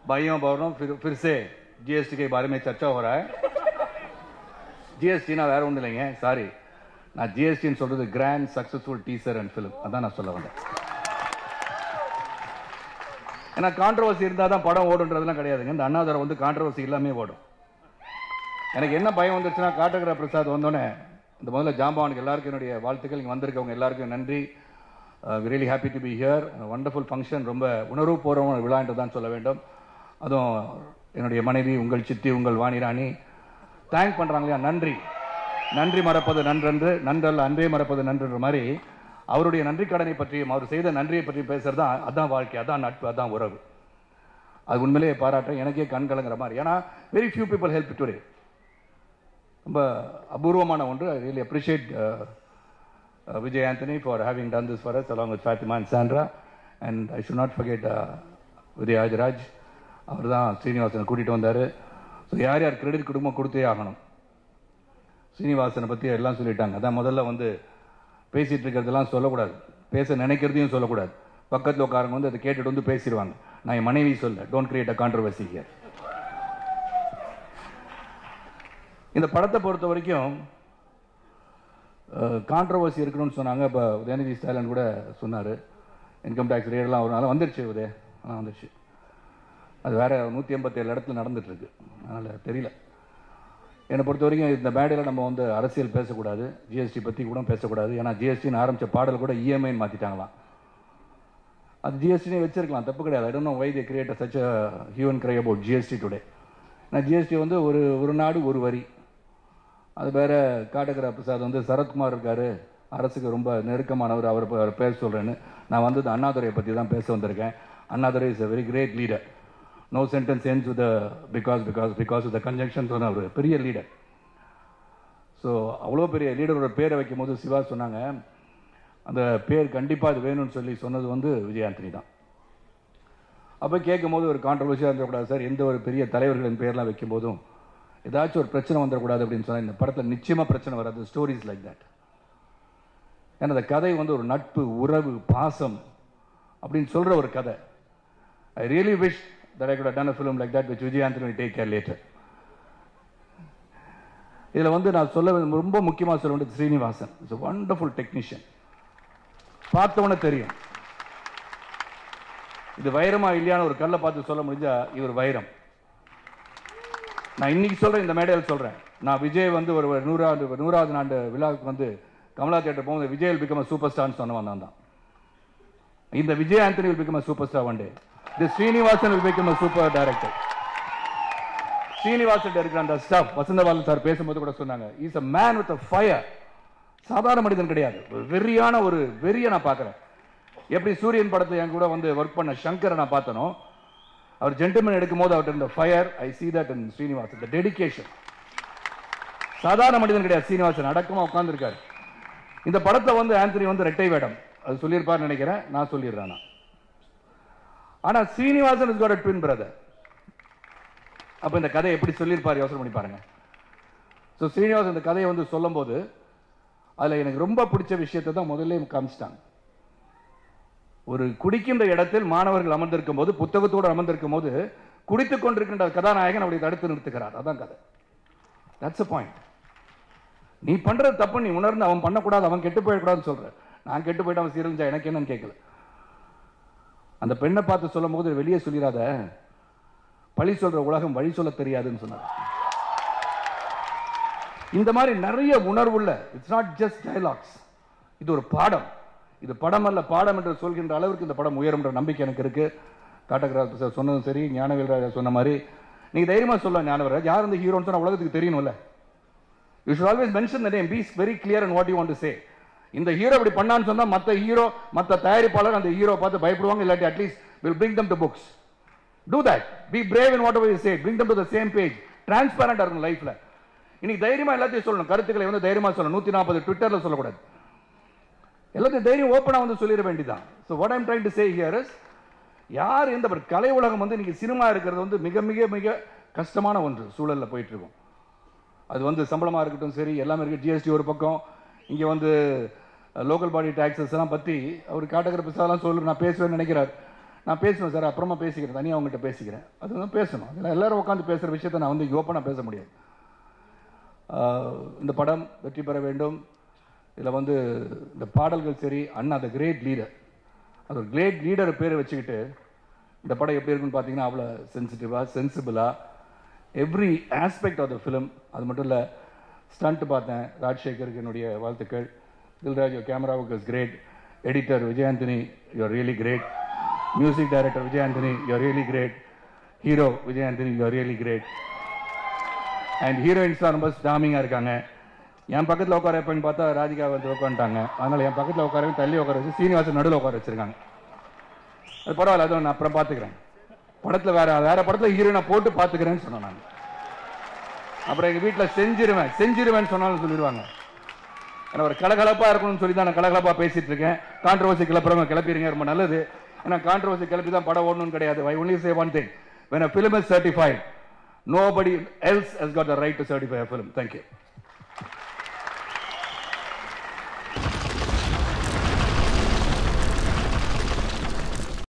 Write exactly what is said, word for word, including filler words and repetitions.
भाइयों बहनों फिर फिर से जीएसटी के बारे में चर्चा हो रहा है. जीएसटी ना வேற ஒண்ணு இல்லைங்க, சாரி, நான் ஜிஎஸ்டின்னு சொல்றது grand successful teaser and film, அதான் நான் சொல்ல வந்தேன். ஏன்னா கான்ட்ரவர்சி இருந்தால் தான் படம் ஓடுன்றதுலாம் கிடையாதுங்க. இந்த அண்ணாதுரை வந்து கான்ட்ரவர்சி இல்லாமே ஓடும். எனக்கு என்ன பயம் வந்துருச்சுன்னா, காட்டகரா பிரசாத் வந்தோடனே இந்த முதல்ல ஜாம்பவானுக்கு எல்லாருக்கும் என்னுடைய வாழ்த்துக்கள். இங்கே வந்திருக்கவங்க எல்லாருக்கும் நன்றி. Really happy to be here. Wonderful function, ரொம்ப உணர்வு பூர்வமான விழா என்று தான் சொல்ல வேண்டும். அதுவும் என்னுடைய மனைவி, உங்கள் சித்தி, உங்கள் வாணிராணி தேங்க் பண்ணுறாங்க. நன்றி நன்றி மறப்பது நன்றன்று, நன்றல்ல அன்றே மறப்பது நன்றுன்ற மாதிரி அவருடைய நன்றி கடனை பற்றியும் அவர் செய்த நன்றியை பற்றி பேசுறது தான், அதான் வாழ்க்கை, அதான் நட்பு, அதான் உறவு. அது உண்மையிலேயே பாராட்டுறேன். எனக்கே கண் கலங்குற மாதிரி. ஏன்னா very few people help today. ரொம்ப அபூர்வமான ஒன்று. I really appreciate Vijay Antony for having done this for us along with Fatima and Sandra, and I should not forget uh, Vijay Raj. அவர் தான் ஸ்ரீனிவாசனை கூட்டிகிட்டு வந்தார். ஸோ யார் யார் கிரெடிட் குடும்பம் கொடுத்தே ஆகணும். ஸ்ரீனிவாசனை பற்றி எல்லாம் சொல்லிட்டாங்க. அதான் முதல்ல வந்து பேசிகிட்டு இருக்கிறதெல்லாம் சொல்லக்கூடாது, பேச நினைக்கிறதையும் சொல்லக்கூடாது. பக்கத்தில் உட்காரங்க வந்து அதை கேட்டுட்டு வந்து பேசிடுவாங்க. நான் என் மனைவி சொல்ல, don't create a controversy here. இந்த படத்தை பொறுத்த வரைக்கும் கான்ட்ரவர்சி இருக்கணும்னு சொன்னாங்க. இப்போ உதயநிதி ஸ்டாலின் கூட சொன்னார், இன்கம் டேக்ஸ் ரேடெல்லாம் ஒரு நாள் வந்துருச்சு, உதய ஆனால் வந்துருச்சு. அது வேறு நூற்றி எண்பத்தேழு இடத்துல நடந்துகிட்ருக்கு. அதனால் தெரியல. என்னை பொறுத்த வரைக்கும் இந்த மேடையில் நம்ம வந்து அரசியல் பேசக்கூடாது, ஜிஎஸ்டி பற்றி கூட பேசக்கூடாது. ஏன்னா ஜிஎஸ்டின்னு ஆரம்பித்த பாடல் கூட இஎம்ஐன்னு மாற்றிட்டாங்களாம். அது ஜிஎஸ்டினே வச்சிருக்கலாம், தப்பு கிடையாது. I don't know why they create such a hue and cry about GST today. ஏன்னா ஜிஎஸ்டி வந்து ஒரு ஒரு நாடு ஒரு வரி. அது வேறு காட்டகரா பிரசாத் வந்து சரத்குமார் இருக்கார், அரசுக்கு ரொம்ப நெருக்கமானவர், அவர் அவர் பேர் சொல்கிறேன்னு. நான் வந்து அண்ணாதுரையை பற்றி தான் பேச வந்திருக்கேன். Annadurai is a very great leader. No sentence ends with because because because of the conjunction சொன்ன ஒரு பெரிய லீடர். ஸோ அவ்வளோ பெரிய லீடரோட பேரை வைக்கும் போது சிவா சொன்னாங்க, அந்த பேர் கண்டிப்பாக அது வேணும்னு சொல்லி சொன்னது வந்து விஜய் ஆண்டனி தான். அப்போ கேட்கும் போது ஒரு கான்ட்ரவர்சியாக இருந்துடக்கூடாது சார், எந்த ஒரு பெரிய தலைவர்களின் பேர்லாம் வைக்கும் போதும் ஏதாச்சும் ஒரு பிரச்சனை வந்துடக்கூடாது அப்படின்னு சொன்னால் இந்த படத்தில் நிச்சயமாக பிரச்சனை வராது. Stories like that. ஏன்னா அந்த கதை வந்து ஒரு நட்பு, உறவு, பாசம் அப்படின்னு சொல்கிற ஒரு கதை. I really wish that I could have done a film like that which Vijay Antony will take care later. இதில் வந்து நான் சொல்ல ரொம்ப முக்கியமாக சொல்ல வேண்டியது Srinivasan is a wonderful technician. பார்த்தவொன்னே தெரியும் இது வைரமா இல்லையான ஒரு கல்லை பார்த்து சொல்ல முடிஞ்சா இவர் வைரம். நான் இன்னைக்கு சொல்கிறேன், இந்த மேடையில் சொல்கிறேன். நான் விஜய் வந்து ஒரு நூறாண்டு நூறாவது ஆண்டு விழாவுக்கு வந்து கமலா தியேட்டர் போகும்போது Vijay will become a superstar சொன்னவன் நான் தான். இந்த Vijay Antony will become a superstar one day. This Srinivasan will become a super director. Srinivasan director அந்த ஸ்டாஃப் வசந்தபாலன் சார் பேசும்போது கூட சொன்னாங்க, is a man with a fire. சாதாரண மனிதன் கிடையாது, வெறியான ஒரு வெறியை நான் பார்க்குறேன். எப்படி சூரியன் படத்தை என் கூட வந்து ஒர்க் பண்ண சங்கரை நான் பார்த்தனோ, அவர் ஜென்டில்மேன் எடுக்கும் போது அவர்கிட்ட இந்த fire, I see that in Srinivasan, the dedication. சாதாரண மனிதன் கிடையாது ஸ்ரீனிவாசன், அடக்கமாக உட்கார்ந்துருக்காரு. இந்த படத்தை வந்து ஆண்டனி வந்து ரெட்டை வேடம் அது சொல்லியிருப்பார்னு நினைக்கிறேன், நான் சொல்லிடுறேன். ஆனால் Srinivasan is got a twin brother. அப்போ இந்த கதையை எப்படி சொல்லியிருப்பார் யோசனை பண்ணி பாருங்க. ஸோ ஸ்ரீனிவாசன் இந்த கதையை வந்து சொல்லும் போது அதில் எனக்கு ரொம்ப பிடிச்ச விஷயத்தை தான் முதல்ல காமிச்சிட்டாங்க. ஒரு குடிக்கின்ற இடத்தில் மாணவர்கள் அமர்ந்திருக்கும் போது, புத்தகத்தோடு அமர்ந்திருக்கும் போது குடித்துக் கொண்டிருக்கின்ற கதாநாயகன் அவரை தடுத்து நிறுத்துகிறார். அதான் கதை. That's a point. நீ பண்றது தப்பு, நீ உணர்ந்து அவன் பண்ணக்கூடாது, அவன் கெட்டு போயிடக்கூடாதுன்னு சொல்ற. நான் கெட்டு போயிட்டு அவன் சீரழிஞ்சா எனக்கு என்னன்னு கேட்கல. அந்த பெண்ணை பார்த்து சொல்லும் போது வெளியே சொல்லிடாத, பழி சொல்ற உலகம் வழி சொல்ல தெரியாதுன்னு சொன்னார். இந்த மாதிரி நிறைய உணர்வுள்ள, இட்ஸ் நாட் ஜஸ்ட் டயலாக்ஸ், இது ஒரு பாடம். இது படம் அல்ல, பாடம் என்று சொல்கின்ற அளவுக்கு இந்த படம் உயரும்ன்ற நம்பிக்கை எனக்கு இருக்கு. காட்டகராஜ் சார் சொன்னதும் சரி, ஞானவேல் ராஜா சொன்ன மாதிரி நீங்க தைரியமா சொல்லலாம். ஞானவேல் யார் இந்த ஹீரோன்னு சொன்னா உலகத்துக்கு தெரியணும்ல. You should always mention the name, be very clear in what you want to say. இந்த ஹீரோ இப்படி பண்ணான்னு சொன்னா மற்ற ஹீரோ, மற்ற தயாரிப்பாளர் அந்த ஹீரோ பார்த்து பயப்படுவாங்க, இல்லாட்டி at least will bring them to books. Do that, be brave in whatever you say, bring them to the same page. டிரான்ஸ்பரண்டா இருக்கும் லைஃப்ல. இன்னைக்கு தைரியமா எல்லாத்தையும் சொல்லணும், கருத்துக்களை வந்து தைரியமா சொல்லணும். நூத்தி நாற்பது ட்விட்டர்ல சொல்லக்கூடாது, எல்லாத்தையும் தைரியம் ஓப்பனா வந்து சொல்லிட வேண்டியதான். So what I'm trying to say here is, யார் எந்த கலை உலகம் வந்து இன்னைக்கு சினிமா இருக்கிறது வந்து மிக மிக மிக கஷ்டமான ஒன்று சூழல்ல போயிட்டு இருக்கும். அது வந்து சம்பளமா இருக்கட்டும் சரி, எல்லாமே இருக்கு. ஜிஎஸ்டி ஒரு பக்கம், இங்க வந்து லோக்கல் பாடி டாக்ஸஸ் எல்லாம் பத்தி அவர் காட்டகர பிரசாதெல்லாம் சொல்லு நான் பேசுவேன்னு நினைக்கிறார். நான் பேசுவேன் சார், அப்புறமா பேசிக்கிறேன், தனியாக அவங்ககிட்ட பேசிக்கிறேன். அதுதான் பேசணும். அதெல்லாம் எல்லோரும் உட்காந்து பேசுகிற விஷயத்தை நான் வந்து ஓப்பனாக பேச முடியாது. இந்த படம் வெற்றி பெற வேண்டும். இதில் வந்து இந்த பாடல்கள் சரி, அண்ணா த கிரேட் லீடர், அது ஒரு கிரேட் லீடர் பேரை வச்சுக்கிட்டு இந்த படம் எப்படி இருக்குன்னு பார்த்தீங்கன்னா அவ்வளோ சென்சிட்டிவாக, சென்சிபிளாக, every aspect of the film. அது மட்டும் இல்லை, ஸ்டண்ட் பார்த்தேன், ராஜசேகருக்கு என்னுடைய வாழ்த்துக்கள். தில்ராஜ் கேமராவுக்கு is great. Editor Vijay Antony, you are really great. Music director Vijay Antony, you are really great. Hero Vijay Antony, you are really great. And ஹீரோயின்ஸ்லாம் ரொம்ப ஸ்டாமிங்காக இருக்காங்க. என் பக்கத்தில் உட்கார வைப்பேன்னு பார்த்தா ராதிகா வந்து உட்காந்துட்டாங்க. அதனால் என் பக்கத்தில் உட்கார தள்ளி உட்கார வச்சு சீனிவாசன் நடுவில் உட்கார வச்சுருக்காங்க. அது பரவாயில்ல, அதுவும் நான் அப்புறம் பார்த்துக்கிறேன். படத்தில் வேற வேற படத்தில் ஹீரோயினை போட்டு பார்த்துக்கிறேன்னு சொன்னேன் நான். அப்புறம் எங்கள் வீட்டில் செஞ்சிருவேன் செஞ்சிருவேன்னு சொன்னாலும் சொல்லிடுவாங்க. ஏன்னா ஒரு கலகலப்பாக இருக்கணும்னு சொல்லி தான் நான் கலகலப்பாக பேசிட்டு இருக்கேன். கான்ட்ரவர்சி கிளப்புறவங்க கிளப்பிடுங்க, ரொம்ப நல்லது. ஏன்னா கான்ட்ரவர்சி கிளப்பி தான் படம் ஓடணும்னு கிடையாது. I only say one thing, when a film is certified, nobody else has got the right to certify a film. Thank you.